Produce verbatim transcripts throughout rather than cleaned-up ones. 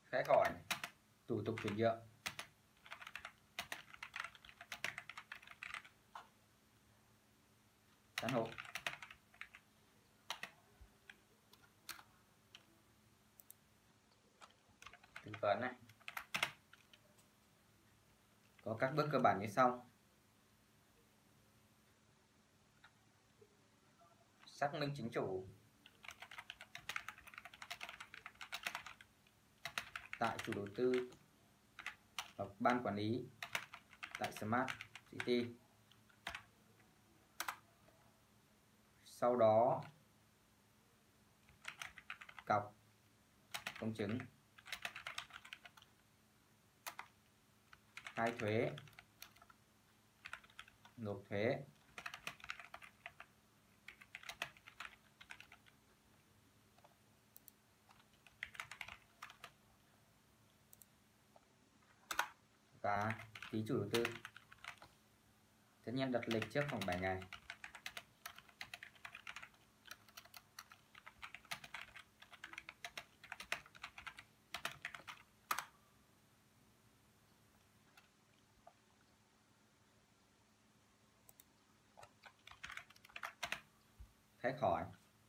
Khách hỏi thủ tục chuyển nhượng. Căn hộ. Tư vấn này. Có các bước cơ bản như sau. Xác minh chính chủ tại chủ đầu tư hoặc ban quản lý tại Smart City. Sau đó cọc công chứng, khai thuế, nộp thuế, và ký chủ đầu tư. Tất nhiên đặt lịch trước khoảng bảy ngày. Khách hỏi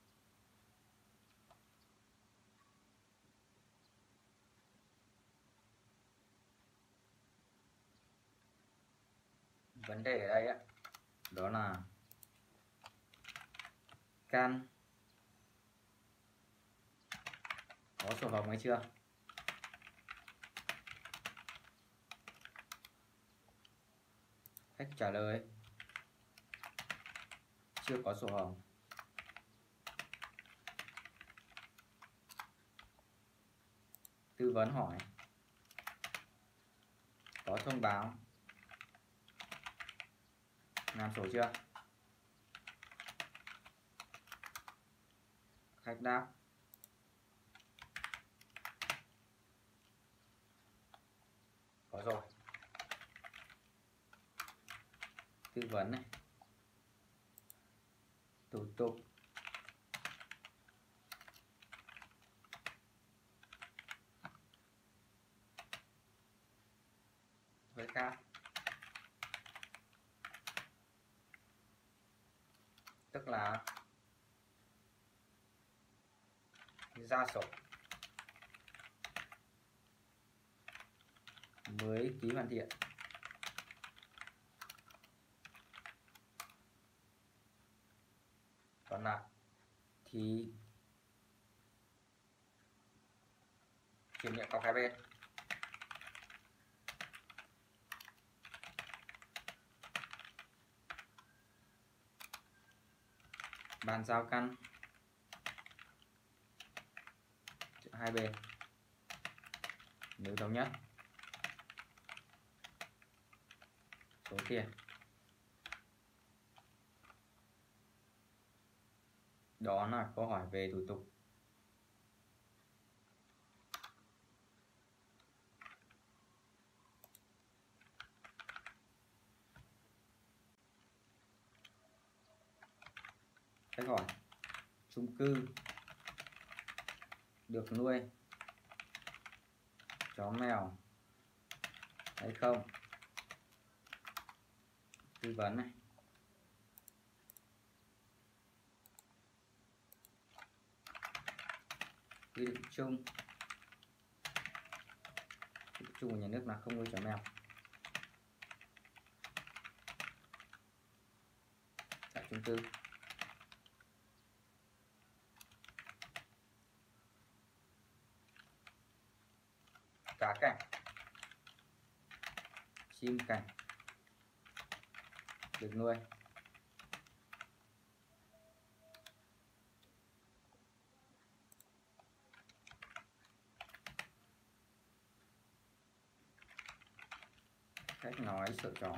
vấn đề ở đây á, đó là can có sổ hồng hay chưa. Khách trả lời chưa có sổ hồng. Tư vấn hỏi có thông báo làm sổ chưa. Khách đáp có rồi. Tư vấn này, thủ tục với khác, tức là ra sổ mới ký hoàn thiện. Còn lại thì chuyển nhượng cọc hai bên. Bàn giao căn hai bên nếu thống nhất. Số tiền đó là câu hỏi về thủ tục. Khách hỏi chung cư được nuôi chó mèo hay không. Tư vấn này, quy định chung quy định chung của nhà nước là không nuôi chó mèo tại chung cư. Cá cảnh, chim cảnh được nuôi. Khách nói sợ chó.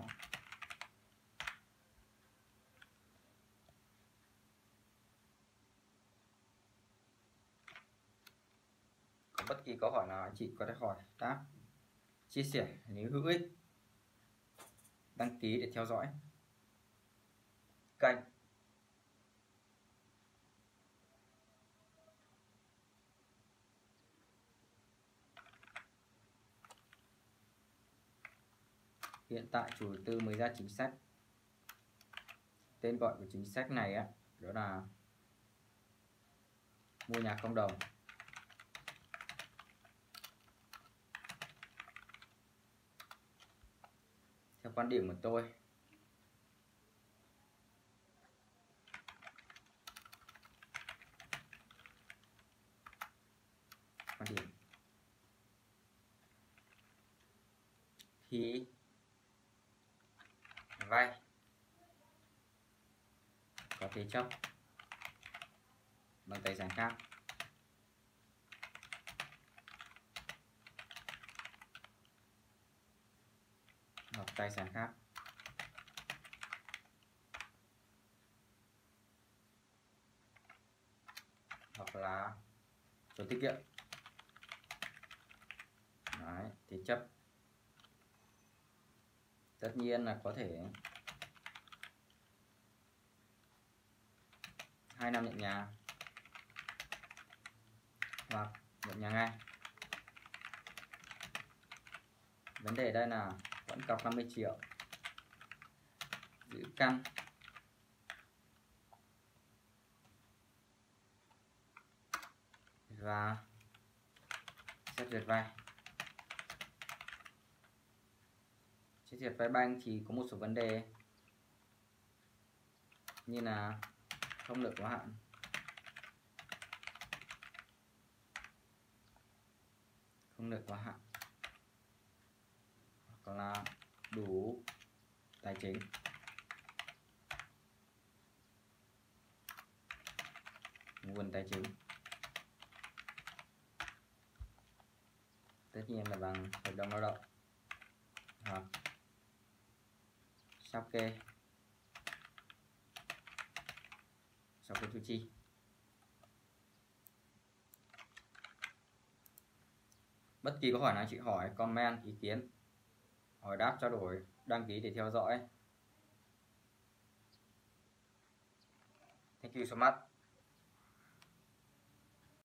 Có bất kỳ câu hỏi nào anh chị có thể hỏi, đáp, chia sẻ nếu hữu ích. Đăng ký để theo dõi kênh. Hiện tại chủ đầu tư mới ra chính sách. Tên gọi của chính sách này á, đó là mua nhà cộng đồng. Theo quan điểm của tôi, quan điểm thì vay có thế chấp bằng tài sản khác hoặc tài sản khác hoặc là sổ tiết kiệm. Đấy, thế chấp tất nhiên là có thể hai năm nhận nhà hoặc nhận nhà ngay. Vấn đề đây là vẫn cọc năm mươi triệu, giữ căn, và xét duyệt vay. Xét duyệt vay banh thì có một số vấn đề như là không được quá hạn, không được quá hạn, hoặc là đủ tài chính. Nguồn tài chính tất nhiên là bằng hợp đồng lao động hoặc sao kê sao kê thu chi. Bất kỳ câu hỏi nào chị hỏi, comment, ý kiến, hỏi đáp, trao đổi, đăng ký để theo dõi. Thank you so much.